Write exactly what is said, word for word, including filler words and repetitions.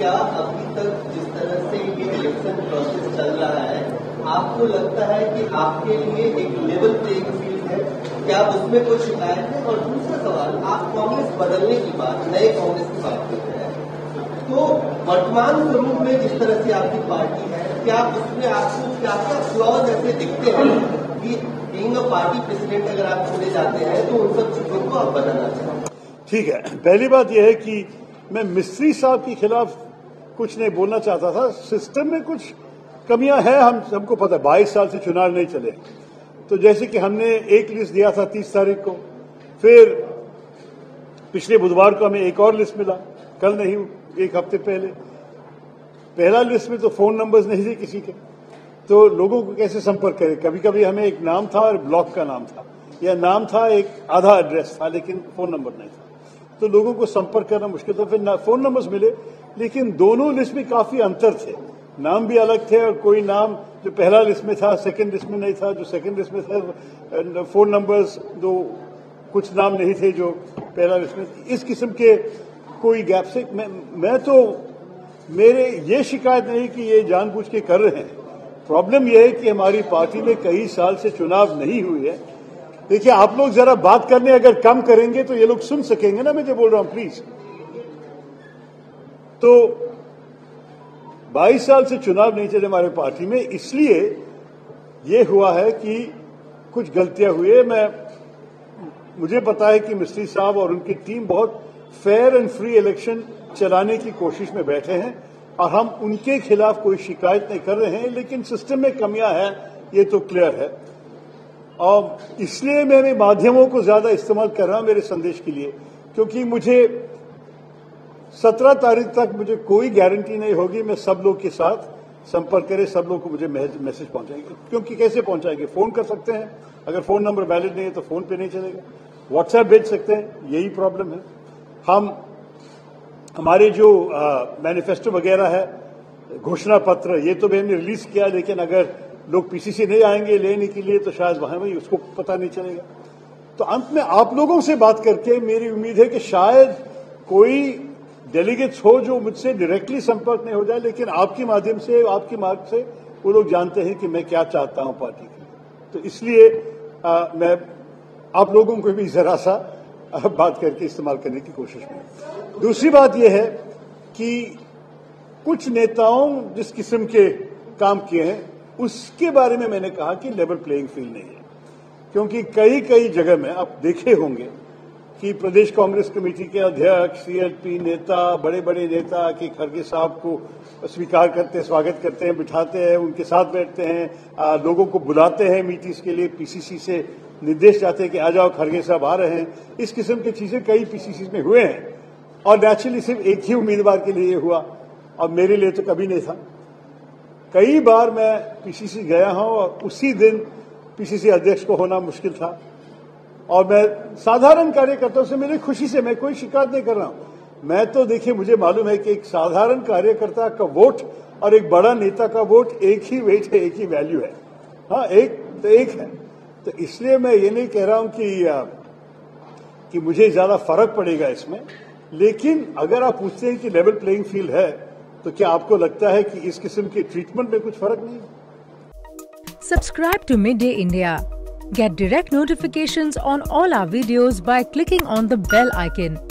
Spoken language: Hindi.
क्या अभी तक जिस तरह से ये इलेक्शन प्रोसेस चल रहा है, आपको लगता है कि आपके लिए एक लेवल प्लेइंग फील्ड है? क्या उसमें कुछ शिकायत है? और दूसरा सवाल, आप कांग्रेस बदलने की बात, नए कांग्रेस की बात करते हैं, तो वर्तमान स्वरूप में जिस तरह से आपकी पार्टी है, क्या उसमें आपको क्या क्या फ्लॉज ऐसे दिखते हैं कि बीइंग अ पार्टी प्रेसिडेंट अगर आप चुने जाते हैं तो उन सब चीजों को आप बदलना चाहें? ठीक है, पहली बात यह है कि मैं मिस्त्री साहब के खिलाफ कुछ नहीं बोलना चाहता था। सिस्टम में कुछ कमियां हैं, हम सबको पता है। बाईस साल से चुनाव नहीं चले, तो जैसे कि हमने एक लिस्ट दिया था तीस तारीख को, फिर पिछले बुधवार को हमें एक और लिस्ट मिला, कल नहीं एक हफ्ते पहले। पहला लिस्ट में तो फोन नंबर्स नहीं थे किसी के, तो लोगों को कैसे संपर्क करें? कभी कभी हमें एक नाम था और ब्लॉक का नाम था, या नाम था एक आधा एड्रेस था लेकिन फोन नंबर नहीं था, तो लोगों को संपर्क करना मुश्किल था। फिर फोन नंबर्स मिले, लेकिन दोनों लिस्ट में काफी अंतर थे, नाम भी अलग थे, और कोई नाम जो पहला लिस्ट में था सेकंड लिस्ट में नहीं था, जो सेकंड लिस्ट में था फोन नंबर्स दो कुछ नाम नहीं थे जो पहला लिस्ट में। इस किस्म के कोई गैप से मैं, मैं तो मेरे ये शिकायत नहीं कि ये जानबूझ के कर रहे हैं। प्रॉब्लम यह है कि हमारी पार्टी में कई साल से चुनाव नहीं हुई है। देखिए, आप लोग जरा बात करने अगर कम करेंगे तो ये लोग सुन सकेंगे ना मैं जो बोल रहा हूं, प्लीज। तो बाईस साल से चुनाव नहीं चले हमारे पार्टी में, इसलिए ये हुआ है कि कुछ गलतियां हुई है। मैं मुझे पता है कि मिस्त्री साहब और उनकी टीम बहुत फेयर एंड फ्री इलेक्शन चलाने की कोशिश में बैठे हैं, और हम उनके खिलाफ कोई शिकायत नहीं कर रहे हैं, लेकिन सिस्टम में कमियां हैं, ये तो क्लियर है। और इसलिए मैं भी माध्यमों को ज्यादा इस्तेमाल कर रहा हूं मेरे संदेश के लिए, क्योंकि मुझे सत्रह तारीख तक मुझे कोई गारंटी नहीं होगी मैं सब लोग के साथ संपर्क करें, सब लोग को मुझे मैसेज पहुंचाएंगे। क्योंकि कैसे पहुंचाएंगे? फोन कर सकते हैं, अगर फोन नंबर वैलिड नहीं है तो फोन पे नहीं चलेगा। व्हाट्सएप भेज सकते हैं, यही प्रॉब्लम है। हम हमारे जो मैनिफेस्टो वगैरह है, घोषणा पत्र, ये तो मैंने रिलीज किया, लेकिन अगर लोग पीसीसी नहीं आएंगे लेने के लिए तो शायद वहां भी उसको पता नहीं चलेगा। तो अंत में आप लोगों से बात करके मेरी उम्मीद है कि शायद कोई डेलीगेट्स हो जो मुझसे डायरेक्टली संपर्क नहीं हो जाए, लेकिन आपके माध्यम से, आपकी मार्ग से वो लोग जानते हैं कि मैं क्या चाहता हूं पार्टी के लिए। तो इसलिए आ, मैं आप लोगों को भी जरा सा बात करके इस्तेमाल करने की कोशिश में। दूसरी बात यह है कि कुछ नेताओं जिस किस्म के काम किए हैं उसके बारे में मैंने कहा कि लेवल प्लेइंग फील्ड नहीं है, क्योंकि कई कई जगह में आप देखे होंगे कि प्रदेश कांग्रेस कमेटी के अध्यक्ष, सीएलपी नेता, बड़े बड़े नेता कि खड़गे साहब को स्वीकार करते हैं, स्वागत करते हैं, बिठाते हैं, उनके साथ बैठते हैं, आ, लोगों को बुलाते हैं मीटिंग्स के लिए, पीसीसी से निर्देश जाते हैं कि आ जाओ खड़गे साहब आ रहे हैं। इस किस्म की चीजें कई पीसीसी में हुए हैं, और नेचुरली सिर्फ एक ही उम्मीदवार के लिए हुआ, और मेरे लिए तो कभी नहीं था। कई बार मैं पीसीसी गया हूं और उसी दिन पीसीसी अध्यक्ष को होना मुश्किल था, और मैं साधारण कार्यकर्ताओं से मेरी खुशी से, मैं कोई शिकायत नहीं कर रहा हूं। मैं तो देखिए, मुझे मालूम है कि एक साधारण कार्यकर्ता का वोट और एक बड़ा नेता का वोट एक ही वेट है, एक ही वैल्यू है। हाँ, एक तो एक है। तो इसलिए मैं ये नहीं कह रहा हूं कि कि मुझे ज्यादा फर्क पड़ेगा इसमें, लेकिन अगर आप पूछते हैं कि लेवल प्लेइंग फील्ड है, तो क्या आपको लगता है कि इस किस्म के ट्रीटमेंट में कुछ फर्क नहीं है? Subscribe to Midday India. Get direct notifications on all our videos by clicking on the bell icon.